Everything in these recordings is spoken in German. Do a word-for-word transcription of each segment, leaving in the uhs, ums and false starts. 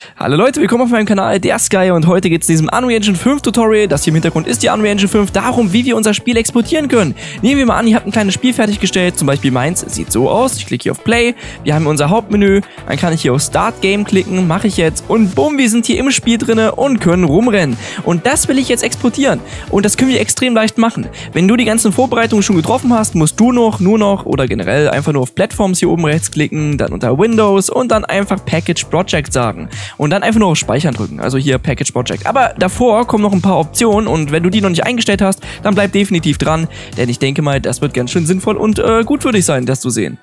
Hallo Leute, willkommen auf meinem Kanal, der Sky, und heute geht es in diesem Unreal Engine fünf Tutorial. Das hier im Hintergrund ist die Unreal Engine fünf, darum, wie wir unser Spiel exportieren können. Nehmen wir mal an, ihr habt ein kleines Spiel fertiggestellt, zum Beispiel meins sieht so aus. Ich klicke hier auf Play, wir haben unser Hauptmenü, dann kann ich hier auf Start Game klicken, mache ich jetzt und bumm, wir sind hier im Spiel drinne und können rumrennen. Und das will ich jetzt exportieren und das können wir extrem leicht machen. Wenn du die ganzen Vorbereitungen schon getroffen hast, musst du noch, nur noch oder generell einfach nur auf Platforms hier oben rechts klicken, dann unter Windows und dann einfach Package Project sagen. Und dann einfach nur auf Speichern drücken, also hier Package Project. Aber davor kommen noch ein paar Optionen und wenn du die noch nicht eingestellt hast, dann bleib definitiv dran, denn ich denke mal, das wird ganz schön sinnvoll und äh, gut für dich sein, das zu sehen.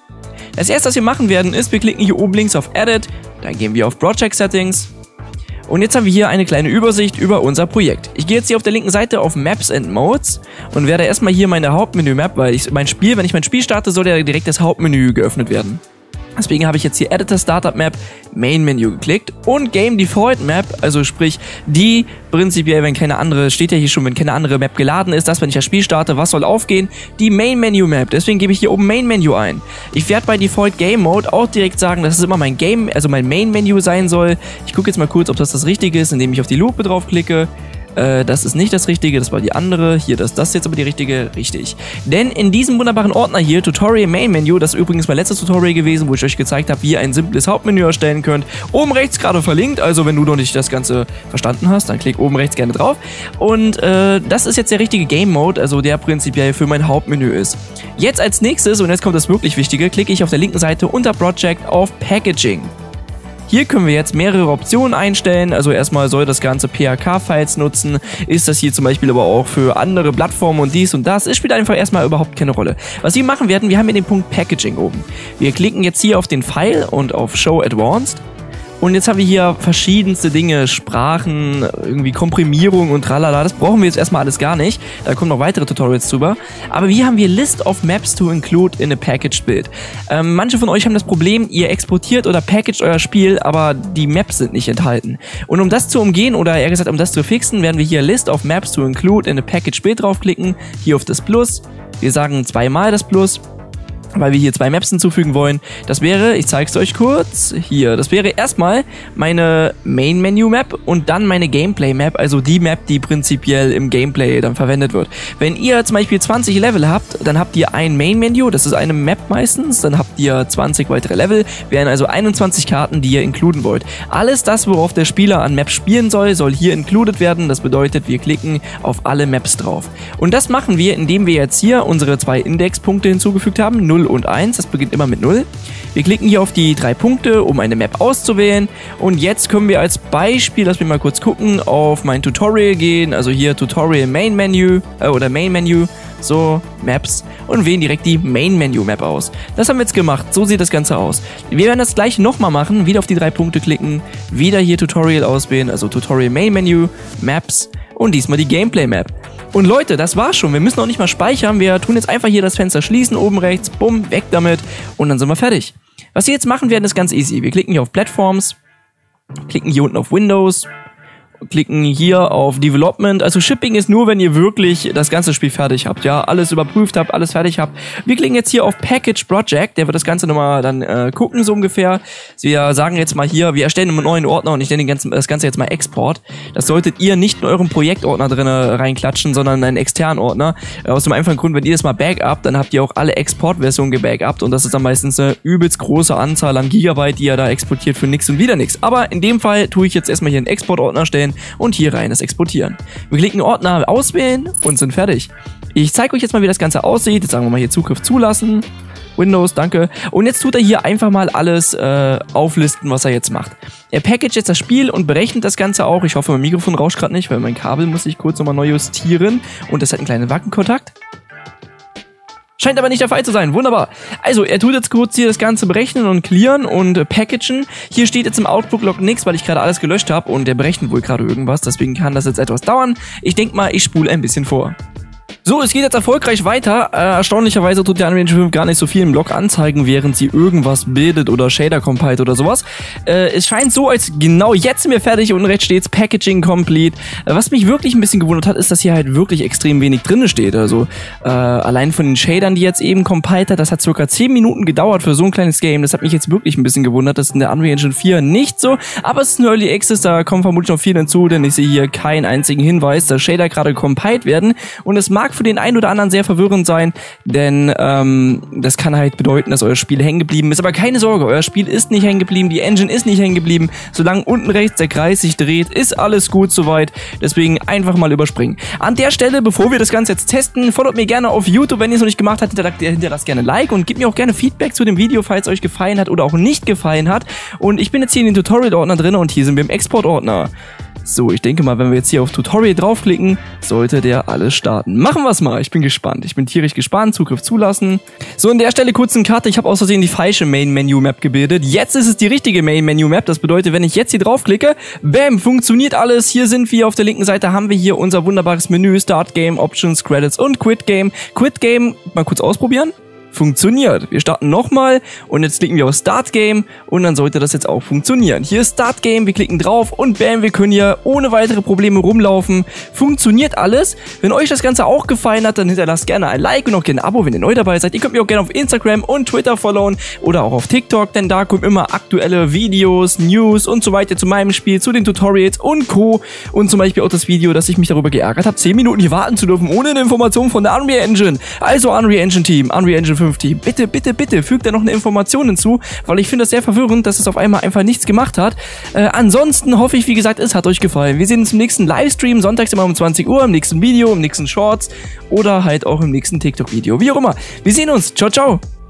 Das erste, was wir machen werden, ist, wir klicken hier oben links auf Edit, dann gehen wir auf Project Settings und jetzt haben wir hier eine kleine Übersicht über unser Projekt. Ich gehe jetzt hier auf der linken Seite auf Maps and Modes und werde erstmal hier meine Hauptmenü-Map, weil ich mein Spiel, wenn ich mein Spiel starte, soll ja direkt das Hauptmenü geöffnet werden. Deswegen habe ich jetzt hier Editor Startup Map, Main Menu geklickt und Game Default Map, also sprich die prinzipiell, wenn keine andere, steht ja hier schon, wenn keine andere Map geladen ist, das, wenn ich das Spiel starte, was soll aufgehen? Die Main Menu Map, deswegen gebe ich hier oben Main Menu ein. Ich werde bei Default Game Mode auch direkt sagen, dass es immer mein Game, also mein Main Menu sein soll. Ich gucke jetzt mal kurz, ob das das Richtige ist, indem ich auf die Lupe draufklicke. Das ist nicht das Richtige, das war die andere. Hier, das, das ist jetzt aber die richtige, richtig. Denn in diesem wunderbaren Ordner hier, Tutorial Main Menu, das ist übrigens mein letztes Tutorial gewesen, wo ich euch gezeigt habe, wie ihr ein simples Hauptmenü erstellen könnt. Oben rechts gerade verlinkt, also wenn du noch nicht das Ganze verstanden hast, dann klick oben rechts gerne drauf. Und äh, das ist jetzt der richtige Game Mode, also der prinzipiell für mein Hauptmenü ist. Jetzt als nächstes, und jetzt kommt das wirklich Wichtige, klicke ich auf der linken Seite unter Project auf Packaging. Hier können wir jetzt mehrere Optionen einstellen, also erstmal soll das Ganze P H K-Files nutzen, ist das hier zum Beispiel aber auch für andere Plattformen und dies und das, es spielt einfach erstmal überhaupt keine Rolle. Was wir machen werden, wir haben hier den Punkt Packaging oben. Wir klicken jetzt hier auf den File und auf Show Advanced. Und jetzt haben wir hier verschiedenste Dinge, Sprachen, irgendwie Komprimierung und tralala. Das brauchen wir jetzt erstmal alles gar nicht. Da kommen noch weitere Tutorials drüber. Aber hier haben wir List of Maps to include in a packaged build. Ähm, manche von euch haben das Problem, ihr exportiert oder packaged euer Spiel, aber die Maps sind nicht enthalten. Und um das zu umgehen, oder eher gesagt, um das zu fixen, werden wir hier List of Maps to include in a packaged build draufklicken. Hier auf das Plus. Wir sagen zweimal das Plus, weil wir hier zwei Maps hinzufügen wollen. Das wäre, ich zeige es euch kurz, hier, das wäre erstmal meine Main Menu Map und dann meine Gameplay Map, also die Map, die prinzipiell im Gameplay dann verwendet wird. Wenn ihr zum Beispiel zwanzig Level habt, dann habt ihr ein Main Menu, das ist eine Map meistens, dann habt ihr zwanzig weitere Level, wären also einundzwanzig Karten, die ihr inkluden wollt. Alles das, worauf der Spieler an Maps spielen soll, soll hier included werden, das bedeutet, wir klicken auf alle Maps drauf. Und das machen wir, indem wir jetzt hier unsere zwei Indexpunkte hinzugefügt haben, null und eins, das beginnt immer mit null. Wir klicken hier auf die drei Punkte, um eine Map auszuwählen und jetzt können wir als Beispiel, lass mich mal kurz gucken, auf mein Tutorial gehen, also hier Tutorial Main Menu äh, oder Main Menu, so Maps und wählen direkt die Main Menu Map aus. Das haben wir jetzt gemacht, so sieht das Ganze aus. Wir werden das gleich nochmal machen, wieder auf die drei Punkte klicken, wieder hier Tutorial auswählen, also Tutorial Main Menu, Maps und diesmal die Gameplay Map. Und Leute, das war's schon. Wir müssen auch nicht mal speichern. Wir tun jetzt einfach hier das Fenster schließen, oben rechts, bumm, weg damit und dann sind wir fertig. Was wir jetzt machen werden, ist ganz easy. Wir klicken hier auf Platforms, klicken hier unten auf Windows, klicken hier auf Development. Also Shipping ist nur, wenn ihr wirklich das ganze Spiel fertig habt, ja, alles überprüft habt, alles fertig habt. Wir klicken jetzt hier auf Package Project, der wird das Ganze nochmal dann äh, gucken, so ungefähr. Wir sagen jetzt mal hier, wir erstellen einen neuen Ordner und ich nenne den ganzen, das Ganze jetzt mal Export. Das solltet ihr nicht in eurem Projektordner drin reinklatschen, sondern in einen externen Ordner. Äh, aus dem einfachen Grund, wenn ihr das mal backupt, dann habt ihr auch alle Exportversionen gebackupt und das ist dann meistens eine übelst große Anzahl an Gigabyte, die ihr da exportiert für nix und wieder nix. Aber in dem Fall tue ich jetzt erstmal hier einen Exportordner stellen und hier rein das Exportieren. Wir klicken Ordner auswählen und sind fertig. Ich zeige euch jetzt mal, wie das Ganze aussieht. Jetzt sagen wir mal hier Zugriff zulassen. Windows, danke. Und jetzt tut er hier einfach mal alles äh, auflisten, was er jetzt macht. Er packagt jetzt das Spiel und berechnet das Ganze auch. Ich hoffe, mein Mikrofon rauscht gerade nicht, weil mein Kabel muss ich kurz nochmal neu justieren. Und das hat einen kleinen Wackenkontakt. Scheint aber nicht der Fall zu sein. Wunderbar. Also, er tut jetzt kurz hier das Ganze berechnen und clearen und äh, packagen. Hier steht jetzt im Outlook-Log nichts, weil ich gerade alles gelöscht habe und der berechnet wohl gerade irgendwas. Deswegen kann das jetzt etwas dauern. Ich denke mal, ich spule ein bisschen vor. So, es geht jetzt erfolgreich weiter. Äh, erstaunlicherweise tut der Unreal Engine fünf gar nicht so viel im Log anzeigen, während sie irgendwas bildet oder Shader compiled oder sowas. Äh, es scheint so, als genau jetzt sind wir fertig und rechts steht's Packaging complete. Äh, was mich wirklich ein bisschen gewundert hat, ist, dass hier halt wirklich extrem wenig drin steht. Also äh, allein von den Shadern, die jetzt eben compiled hat, das hat circa zehn Minuten gedauert für so ein kleines Game. Das hat mich jetzt wirklich ein bisschen gewundert. Das ist in der Unreal Engine vier nicht so. Aber es ist ein Early Access, da kommen vermutlich noch viel hinzu, denn ich sehe hier keinen einzigen Hinweis, dass Shader gerade compiled werden. Und es mag für den einen oder anderen sehr verwirrend sein, denn ähm, das kann halt bedeuten, dass euer Spiel hängen geblieben ist. Aber keine Sorge, euer Spiel ist nicht hängen geblieben, die Engine ist nicht hängen geblieben. Solange unten rechts der Kreis sich dreht, ist alles gut soweit. Deswegen einfach mal überspringen. An der Stelle, bevor wir das Ganze jetzt testen, folgt mir gerne auf YouTube, wenn ihr es noch nicht gemacht habt, hinterlasst gerne Like und gebt mir auch gerne Feedback zu dem Video, falls es euch gefallen hat oder auch nicht gefallen hat. Und ich bin jetzt hier in den Tutorial-Ordner drin und hier sind wir im Export-Ordner. So, ich denke mal, wenn wir jetzt hier auf Tutorial draufklicken, sollte der alles starten. Machen wir es mal, ich bin gespannt. Ich bin tierisch gespannt, Zugriff zulassen. So, an der Stelle kurz eine Karte. Ich habe aus Versehen die falsche Main-Menu-Map gebildet. Jetzt ist es die richtige Main-Menu-Map. Das bedeutet, wenn ich jetzt hier draufklicke, bam, funktioniert alles. Hier sind wir auf der linken Seite, haben wir hier unser wunderbares Menü, Start Game, Options, Credits und Quit Game. Quit Game, mal kurz ausprobieren. Funktioniert. Wir starten nochmal und jetzt klicken wir auf Start Game und dann sollte das jetzt auch funktionieren. Hier ist Start Game, wir klicken drauf und bam, wir können hier ohne weitere Probleme rumlaufen. Funktioniert alles. Wenn euch das Ganze auch gefallen hat, dann hinterlasst gerne ein Like und auch gerne ein Abo, wenn ihr neu dabei seid. Ihr könnt mich auch gerne auf Instagram und Twitter followen oder auch auf TikTok, denn da kommen immer aktuelle Videos, News und so weiter zu meinem Spiel, zu den Tutorials und Co. Und zum Beispiel auch das Video, dass ich mich darüber geärgert habe, zehn Minuten hier warten zu dürfen, ohne eine Information von der Unreal Engine. Also Unreal Engine Team, Unreal Engine fünf Team, bitte, bitte, bitte, fügt da noch eine Information hinzu, weil ich finde das sehr verwirrend, dass es auf einmal einfach nichts gemacht hat. Äh, ansonsten hoffe ich, wie gesagt, es hat euch gefallen. Wir sehen uns im nächsten Livestream, sonntags immer um zwanzig Uhr, im nächsten Video, im nächsten Shorts oder halt auch im nächsten TikTok-Video. Wie auch immer. Wir sehen uns. Ciao, ciao.